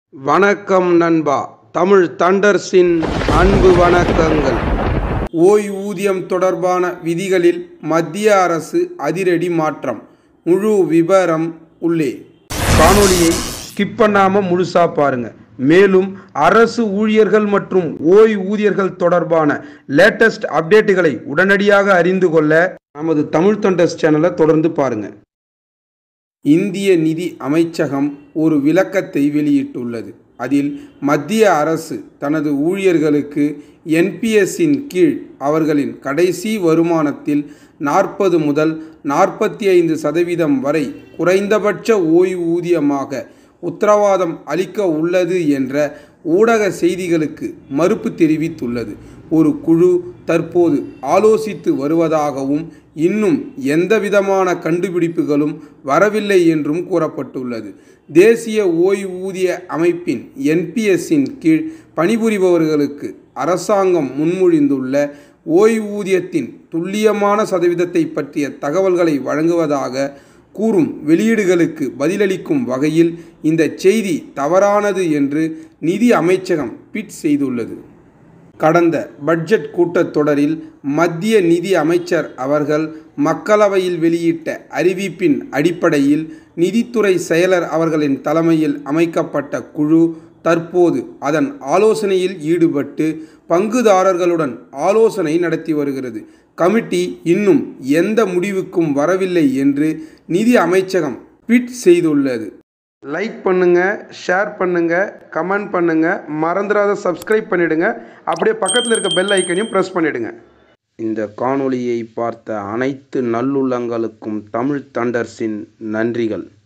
வணக்கம் நண்பா. தமிழ் தண்டர்ஸின் அன்பு வணக்கங்கள். ஓய்வூதியம் தொடர்பான விதிகளில் மத்திய அரசு அதிரடி மாற்றம். முழு விபரம் உள்ளே. காணொளியை ஸ்கிப் பண்ணாம முழுசா பாருங்க. மேலும் அரசு ஊழியர்கள் மற்றும் ஓய்வூதியர்கள் தொடர்பான லேட்டஸ்ட் அப்டேட்டுகளை உடனடியாக அறிந்து கொள்ள நமது தமிழ் தண்டர்ஸ் சேனலை தொடர்ந்து பாருங்க. இந்திய நிதி அமைச்சகம் ஒரு விளக்கத்தை வெளியிட்டுள்ளது. அதில் மத்திய அரசு தனது ஊழியர்களுக்கு என்பிஎஸ்ஸின் கீழ் அவர்களின் கடைசி வருமானத்தில் 40 முதல் 45% வரை குறைந்தபட்ச ஓய்வூதியமாக உத்தரவாதம் அளிக்க உள்ளது என்ற ஊடக செய்திகளுக்கு மறுப்பு தெரிவித்துள்ளது. ஒரு குழு தற்போது ஆலோசித்து வருவதாகவும் இன்னும் எந்தவிதமான கண்டுபிடிப்புகளும் வரவில்லை என்றும் கூறப்பட்டுள்ளது. தேசிய ஓய்வூதிய அமைப்பின் என்பிஎஸ்ஸின் கீழ் பணிபுரிபவர்களுக்கு அரசாங்கம் முன்மொழிந்துள்ள ஓய்வூதியத்தின் துல்லியமான சதவீதத்தை பற்றிய தகவல்களை வழங்குவதாக கூறும் வெளியீடுகளுக்கு பதிலளிக்கும் வகையில் இந்த செய்தி தவறானது என்று நிதி அமைச்சகம் ட்வீட் செய்துள்ளது. கடந்த பட்ஜெட் கூட்டத்தொடரில் மத்திய நிதி அமைச்சர் அவர்கள் மக்களவையில் வெளியிட்ட அறிவிப்பின் அடிப்படையில் நிதித்துறை செயலர் அவர்களின் தலைமையில் அமைக்கப்பட்ட குழு தற்போது அதன் ஆலோசனையில் ஈடுபட்டு பங்குதாரர்களுடன் ஆலோசனை நடத்தி வருகிறது. கமிட்டி இன்னும் எந்த முடிவுக்கும் வரவில்லை என்று நிதி அமைச்சகம் ட்வீட் செய்துள்ளது. லைக் பண்ணுங்க, ஷேர் பண்ணுங்க, கமெண்ட் பண்ணுங்க, மறந்துடாத சப்ஸ்கிரைப் பண்ணிடுங்க. அப்படியே பக்கத்தில் இருக்க பெல் ஐக்கனையும் ப்ரெஸ் பண்ணிடுங்க. இந்த காணொளியை பார்த்த அனைத்து நல்லுள்ளங்களுக்கும் தமிழ் தண்டர்ஸின் நன்றிகள்.